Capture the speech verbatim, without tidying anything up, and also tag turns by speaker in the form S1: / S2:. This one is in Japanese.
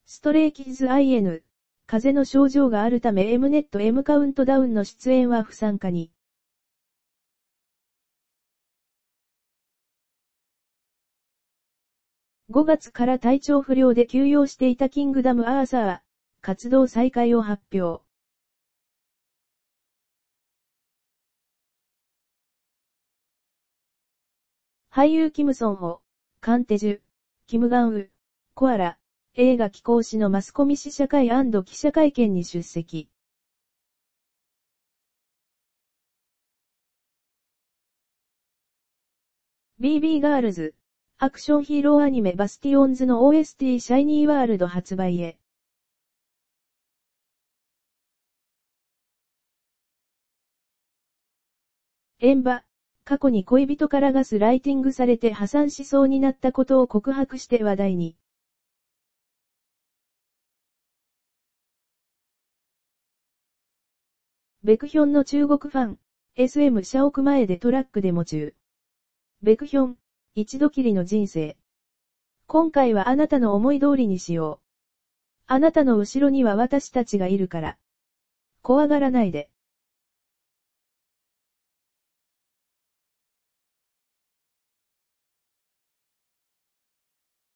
S1: ストレイキッズ アイエヌ、風邪の症状があるため エムネット M カウントダウンの出演は不参加に。ごがつから体調不良で休養していたキングダムアーサー、活動再開を発表。俳優キムソンホ、カンテジュ、キムガンウ、コアラ、映画寄稿誌のマスコミ試写会&記者会見に出席。ビービー ガールズ、アクションヒーローアニメバスティオンズの オーエスティー シャイニーワールド発売へ。エンバ、過去に恋人からガスライティングされて破産しそうになったことを告白して話題に。ベクヒョンの中国ファン、エスエム 社屋前でトラックデモ中。ベクヒョン、一度きりの人生。今回はあなたの思い通りにしよう。あなたの後ろには私たちがいるから。怖がらないで。